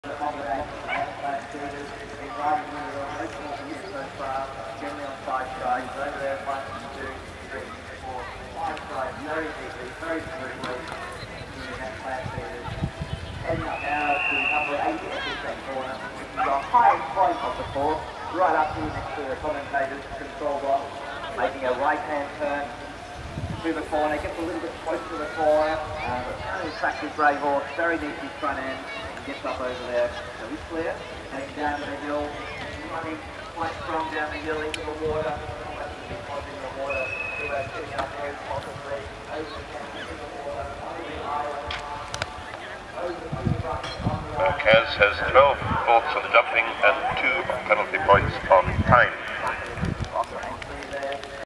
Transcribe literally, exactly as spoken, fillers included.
Generally on five strides, over there, one, two, three, four, five strides, very deeply, very smoothly, doing that flat feeders. Heading up now to number eight at the second corner, which is the highest point of the course, right up here next to the commentator's control box, making a right-hand turn to the corner, gets a little bit close to the corner, uh, but very attractive grey horse, very neat his front end, and gets up over there, so he's clear, heading down to the hill, running quite strong down the hill into the water, almost a bit close into the water, so we're sitting up there possibly, over the camp into the water, under the island, over the front on the island. Kaz has twelve faults on the jumping and two penalty points on time.